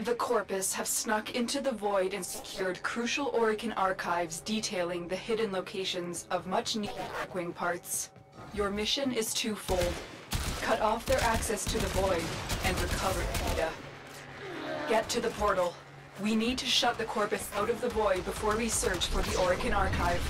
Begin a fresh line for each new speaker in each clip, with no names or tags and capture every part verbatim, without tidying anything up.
The Corpus have snuck into the Void and secured crucial Orokin archives detailing the hidden locations of much-needed Darkwing parts. Your mission is twofold. Cut off their access to the Void and recover the data. Get to the portal. We need to shut the Corpus out of the Void before we search for the Orokin archive.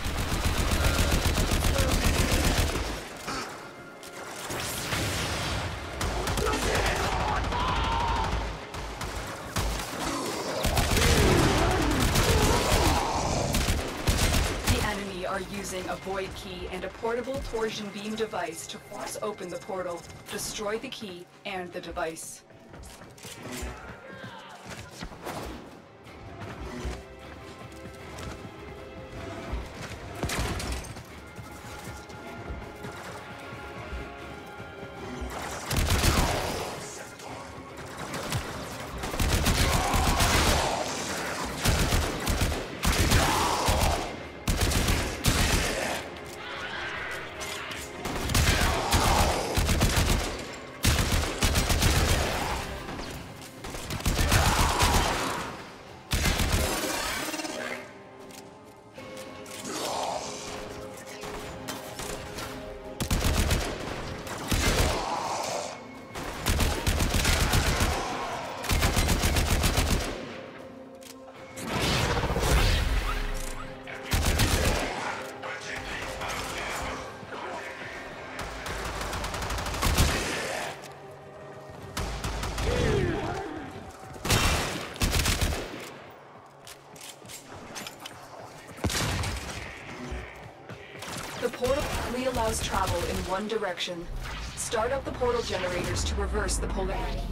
Using a Void Key and a portable torsion beam device to force open the portal, destroy the key and the device. The portal only allows travel in one direction. Start up the portal generators to reverse the polarity.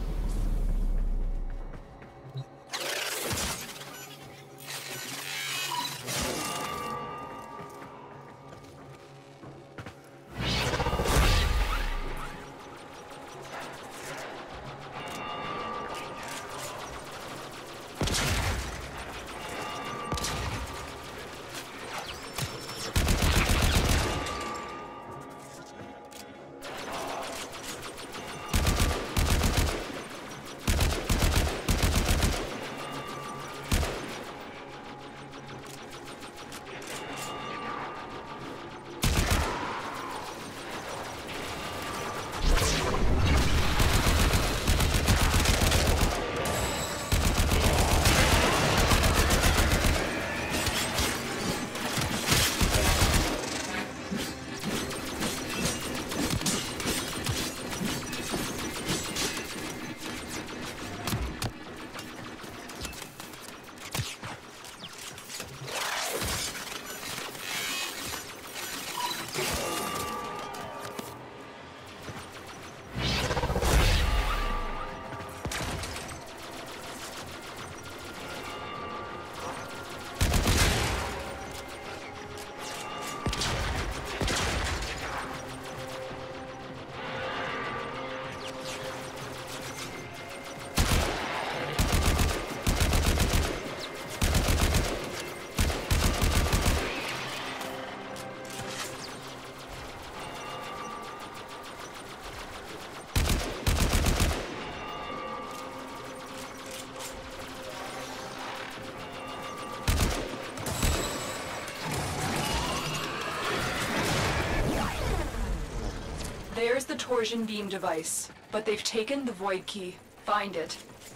There's the torsion beam device, but they've taken the Void Key. Find it.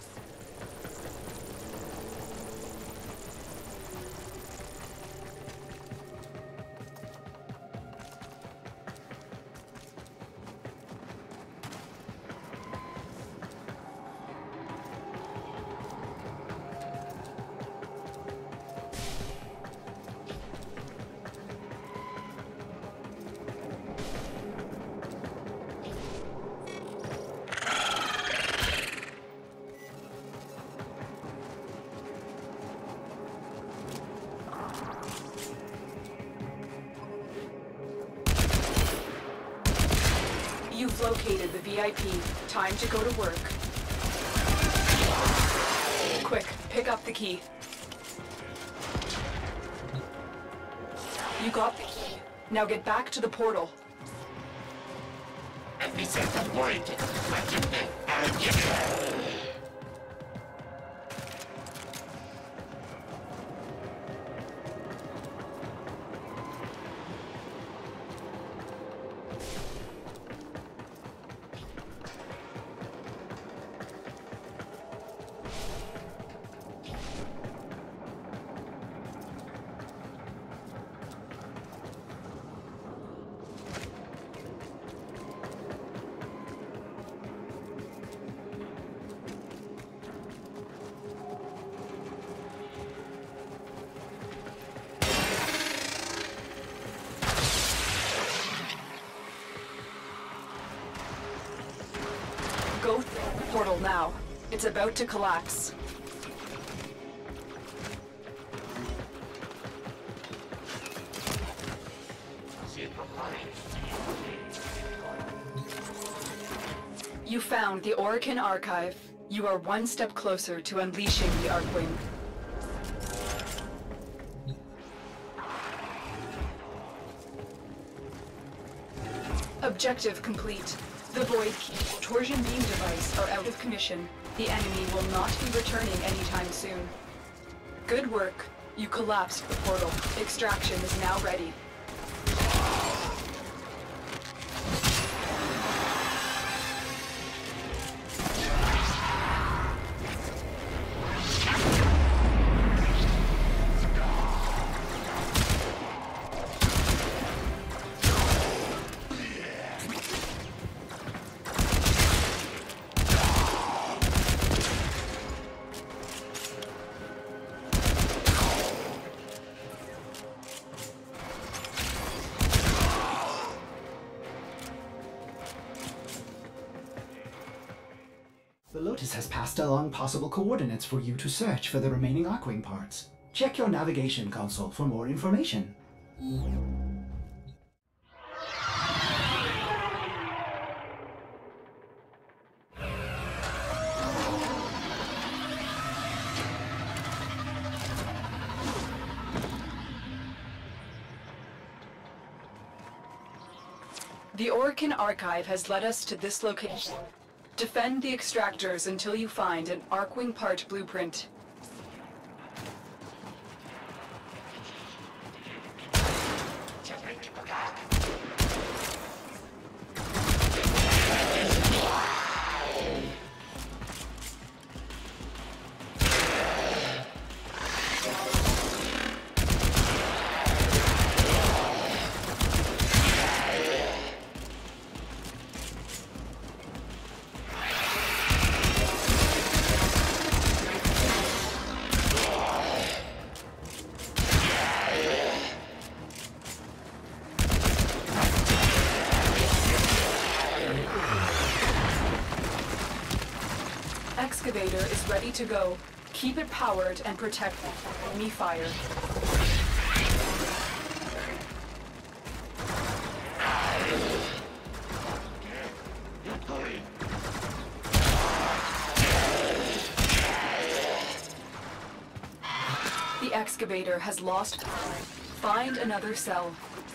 You've located the V I P. Time to go to work. Quick, pick up the key. You got the key. Now get back to the portal.
Let me set the void.
Go through the portal now. It's about to collapse. You found the Orokin Archive. You are one step closer to unleashing the Arcwing. Objective complete. The Void Key torsion beam device are out of commission. The enemy will not be returning anytime soon. Good work. You collapsed the portal. Extraction is now ready.
The Lotus has passed along possible coordinates for you to search for the remaining Arcwing parts. Check your navigation console for more information.
The Orokin Archive has led us to this location. Defend the extractors until you find an Arcwing part blueprint. Excavator is ready to go. Keep it powered and protect it from enemy fire. The excavator has lost power. Find another cell.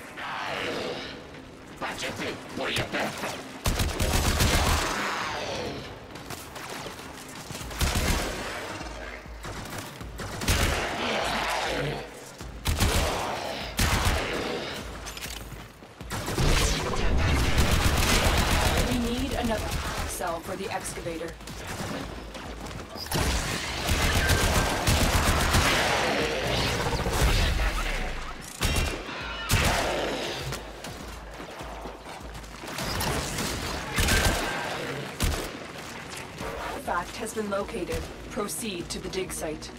Another cell for the excavator. Artifact has been located. Proceed to the dig site.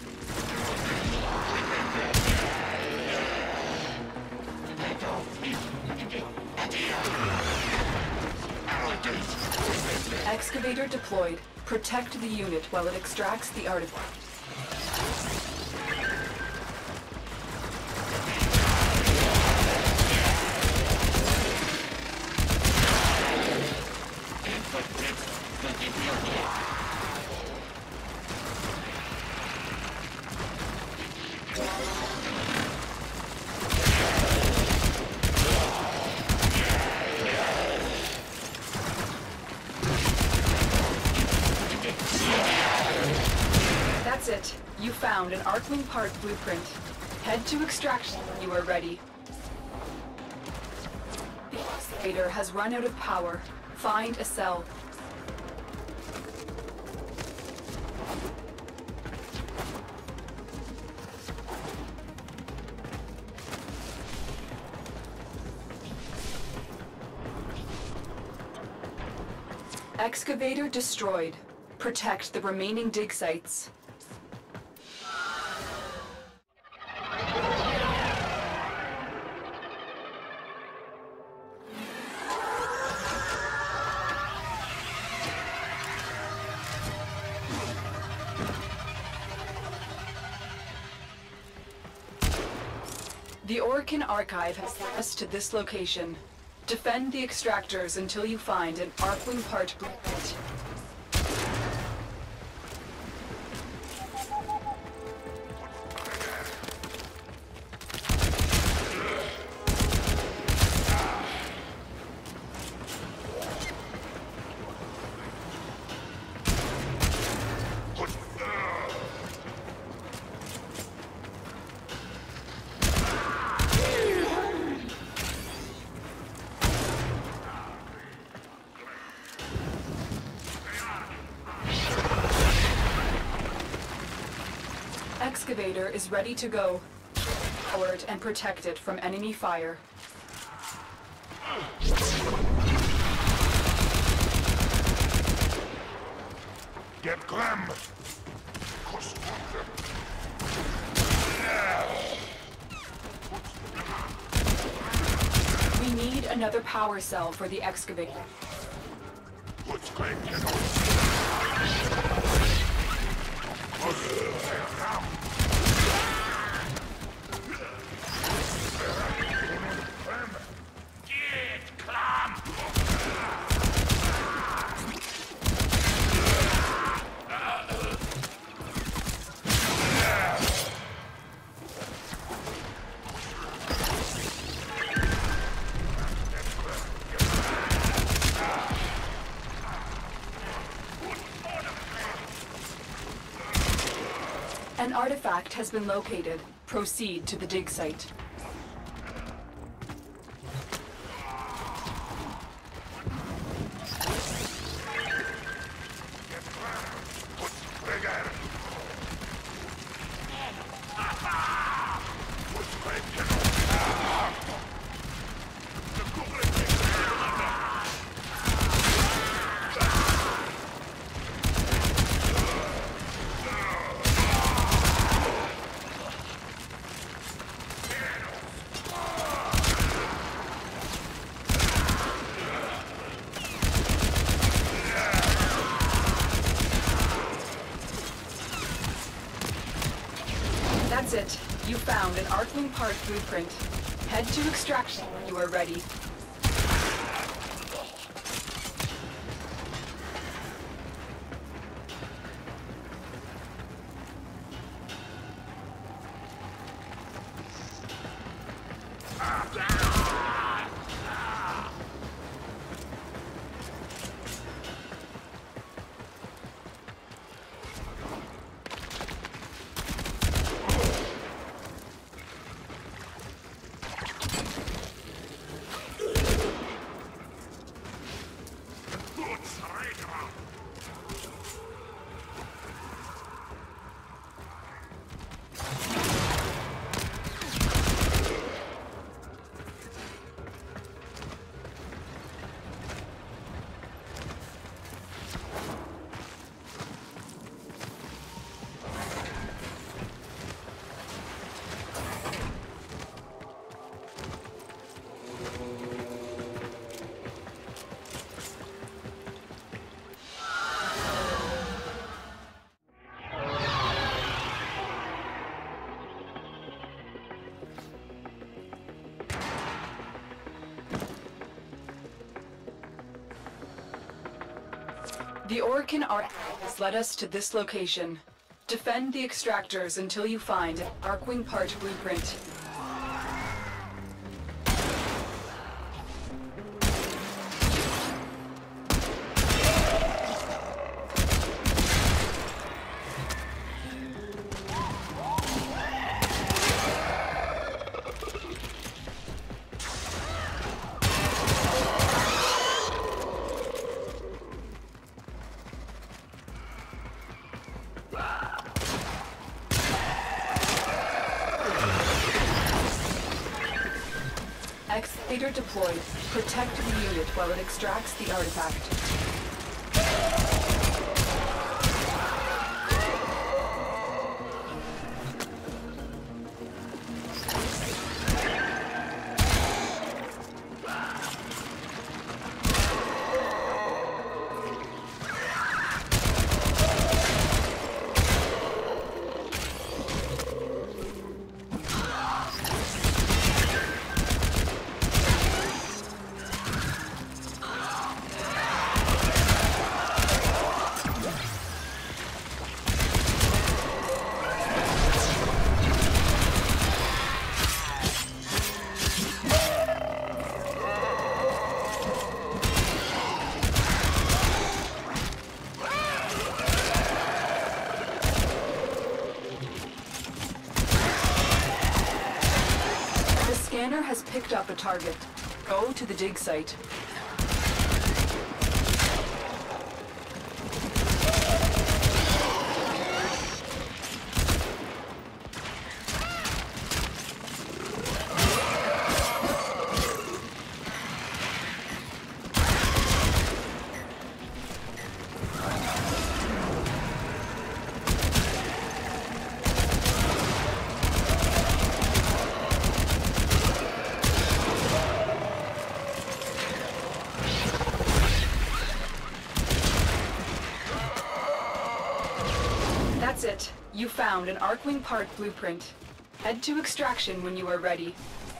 Excavator deployed. Protect the unit while it extracts the artifact. That's it. You found an Arcwing part blueprint. Head to extraction when you are ready. The excavator has run out of power. Find a cell. Excavator destroyed. Protect the remaining dig sites. The Orokin Archive has led us to this location. Defend the extractors until you find an Arcwing part blueprint. Excavator is ready to go. Powered and protected from enemy fire.
Get Clem!
We need another power cell for the excavator. An artifact has been located. Proceed to the dig site. That's it. You found an Arcwing part blueprint. Head to extraction when you are ready. The Orokin Archive has led us to this location. Defend the extractors until you find an Arcwing part blueprint. Excavator deployed. Protect the unit while it extracts the artifact. scanner has picked up a target. Go to the dig site. That's it. You found an Arkwing part blueprint. Head to extraction when you are ready.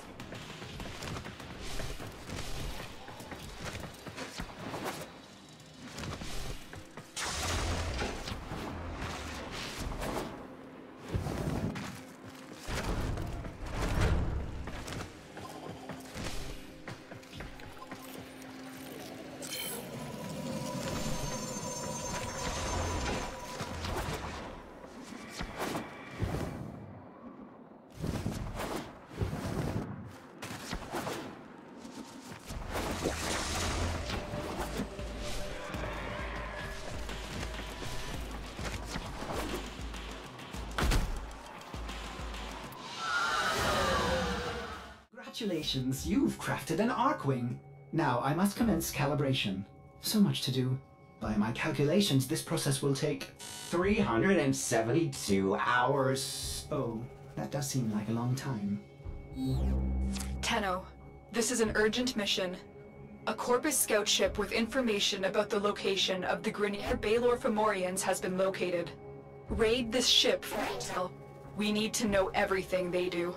Congratulations, you've crafted an Arkwing. Now I must commence calibration. So much to do. By my calculations, this process will take three hundred seventy-two hours. Oh, that does seem like a long time.
Tenno, this is an urgent mission. A Corpus scout ship with information about the location of the Grineer Baelor Fomorians has been located. Raid this ship for intel. We need to know everything they do.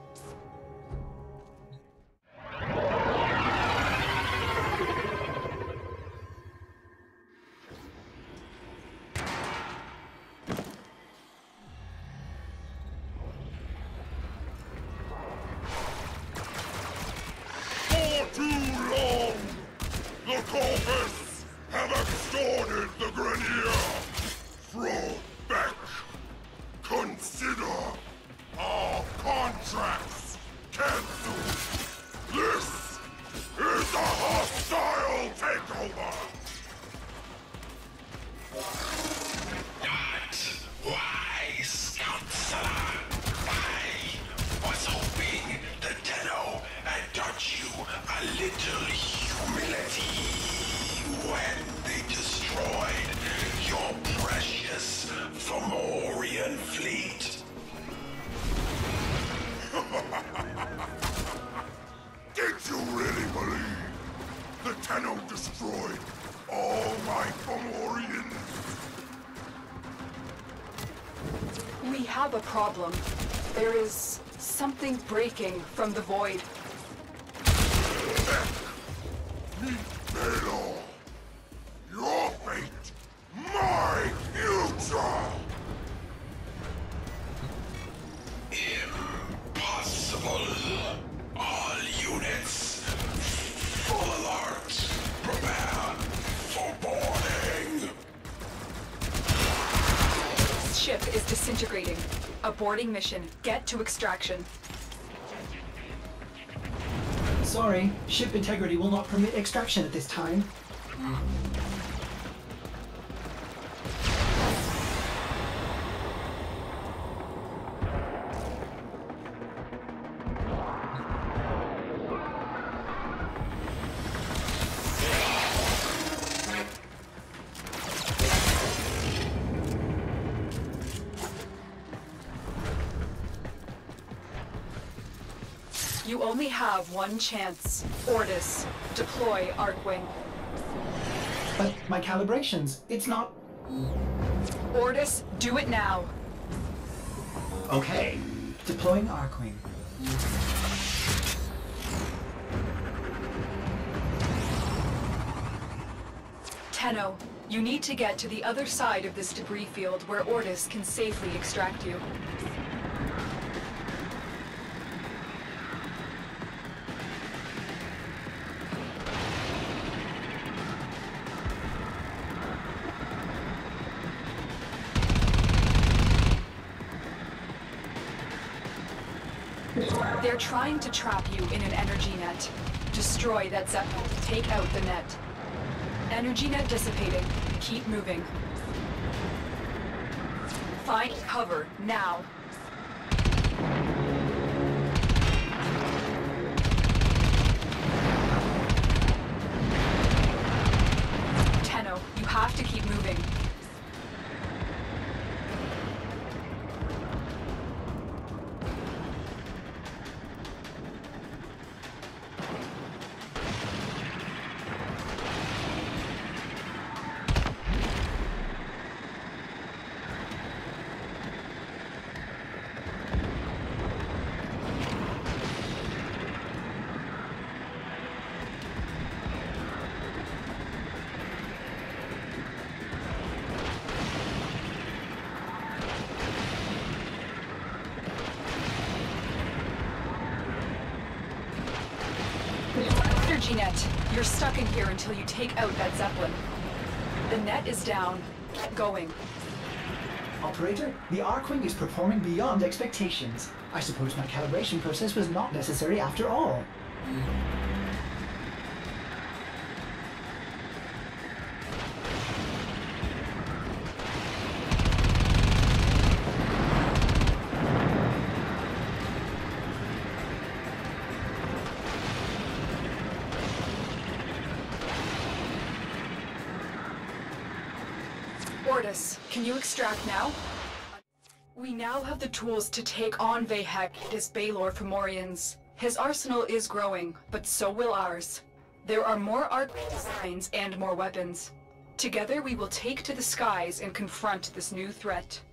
Too long! The Corpus have extorted the Grineer! Throw back! Consider our contracts cancelled! This is a hostile takeover!
Not wise, Counselor. I was hoping that Tenno had taught you a little humility when they destroyed your precious Fomorian fleet.
Did you really believe that Tenno destroyed all my Fomorians?
We have a problem. There is something breaking from the void.
Meet Baelor! Your fate, my future!
Impossible. All units, full alert. Prepare for boarding.
Ship is disintegrating. Aborting mission. Get to extraction.
Sorry, ship integrity will not permit extraction at this time.
You only have one chance. Ordis, deploy Arkwing.
But my calibrations, it's not...
Ordis, do it now.
Okay, deploying Arkwing.
Tenno, you need to get to the other side of this debris field where Ordis can safely extract you.
Wow.
They're trying to trap you in an energy net. Destroy that Zeppelin. Take out the net. Energy net dissipating. Keep moving. Find cover, now. Tenno, you have to keep moving. Energy net. You're stuck in here until you take out that Zeppelin. The net is down. Keep going.
Operator, the Arkwing is performing beyond expectations. I suppose my calibration process was not necessary after all.
Ordis, can you extract now? We now have the tools to take on Vahek and his Balor Fomorians. His arsenal is growing, but so will ours. There are more art designs and more weapons. Together we will take to the skies and confront this new threat.